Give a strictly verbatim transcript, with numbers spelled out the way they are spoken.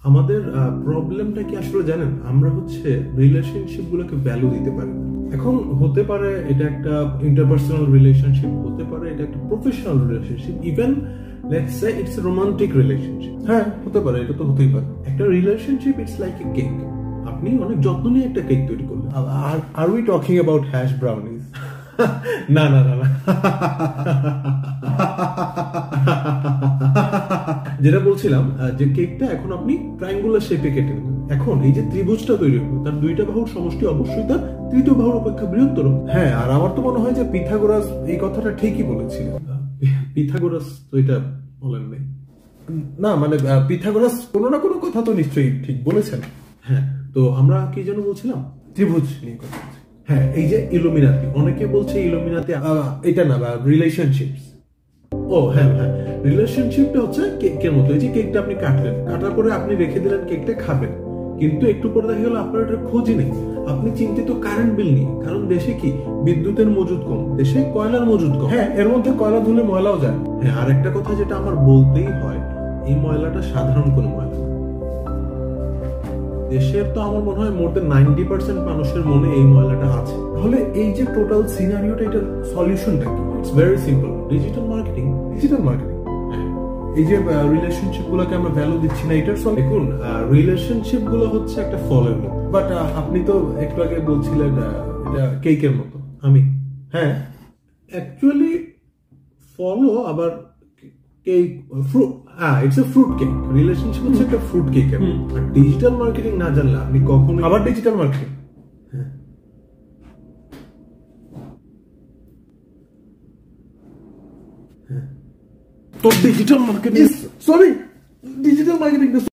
আমাদের প্রবলেমটা কি আসলে জানেন, আমরা হচ্ছে রিলেশনশিপ গুলোকে ভ্যালু দিতে পারি না। এখন হতে পারে এটা একটা ইন্টারপার্সোনাল রিলেশনশিপ, হতে পারে এটা একটা professional relationship, even let's say it's a romantic relationship. হ্যাঁ হতে পারে, এটা তো হতেই পারে। একটা relationship it's like a cake. আপনি অনেক যত্ন নিয়ে একটা কেক তৈরি করলেন। আর আর we talking about hash brownies? না না না না যেটা বলছিলাম যে কেকটা এখন আপনি ট্রায়াঙ্গুলার শেপে কেটে নেবেন। এখন এই যে ত্রিভুজটা তৈরি হলো, তার দুইটা বাহুর সমষ্টি অবশ্যই তার তৃতীয় বাহুর অপেক্ষা বৃহত্তর। হ্যাঁ, আর আমার তো মনে হয় যে পিথাগোরাস এই কথাটা ঠিকই বলেছিল। পিথাগোরাস তো এটা বলেন নাই না, মানে পিথাগোরাস কোনো না কোনো কথা তো নিশ্চয়ই ঠিক বলেছেন। হ্যাঁ, তো আমরা কি যেন বলছিলাম, ত্রিভুজ নিয়ে কথা বলছি। হ্যাঁ, এই যে ইলুমিনাতি, অনেকে বলছে ইলুমিনাতি এটা না, বা রিলেশনশিপস। ও হ্যাঁ হ্যাঁ, রিলেশনশিপটা হচ্ছে কেকের মতো। এই যে কেকটা আপনি কাটলেন, কাটার পরে আপনি রেখে দিলেন কেকটা খাবেন, কিন্তু একটু পরে দেখা গেল আপনার এটা খোঁজই নেই। আপনি চিন্তিত কারেন্ট বিল নিয়ে, কারণ দেশে কি বিদ্যুতের মজুদ কম, দেশে কয়লার মজুদ কম। হ্যাঁ, এর মধ্যে কয়লা ধুলে ময়লাও যায়। হ্যাঁ, আর একটা কথা যেটা আমার বলতেই হয়, এই ময়লাটা সাধারণ কোনো ময়লা। দেশের তো আমার মনে হয় মোর দেন নাইনটি পার্সেন্ট মানুষের মনে এই ময়লাটা আছে। তাহলে এই যে টোটাল সিনারিওটা, এটার সলিউশনটা কি? It's very simple, digital marketing. Digital marketing, এই যে রিলেশনশিপ গুলোকে আমরা ভ্যালু দিচ্ছি না, এটার সব দেখুন। রিলেশনশিপ গুলো হচ্ছে একটা ফলের মতো, বাট আপনি তো একটু আগে বলছিলেন এটা কেকের মতো। আমি হ্যাঁ অ্যাকচুয়ালি ফলও আবার কেক, ফ্রুট, হ্যাঁ it's a fruit cake. Relationship হচ্ছে একটা ফ্রুট কেক। আর ডিজিটাল মার্কেটিং না জানলে আপনি কখনো আবার ডিজিটাল মার্কেটিং। হ্যাঁ হ্যাঁ তো digital marketing, sorry digital marketing